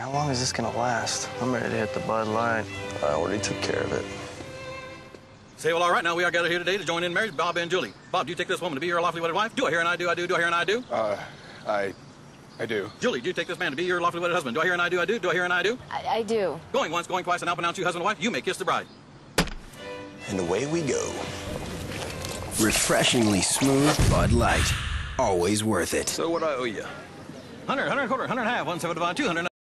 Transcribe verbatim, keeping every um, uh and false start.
how long is this gonna last? I'm ready to hit the Bud Light. I already took care of it. Say, well, all right, now we are gathered here today to join in marriage, Bob and Julie. Bob, do you take this woman to be your lawfully wedded wife? Do I hear and I do, I do, do I hear and I do? Uh, I... I do. Julie, do you take this man to be your lawfully wedded husband? Do I hear and I do, I do, do I hear and I do? I, I do. Going once, going twice, and now pronounce you husband and wife, you may kiss the bride. And away we go. Refreshingly smooth Bud Light. Always worth it. So what I owe you? Hundred, hundred and a quarter, hundred and a half, one seventy-five, two hundred.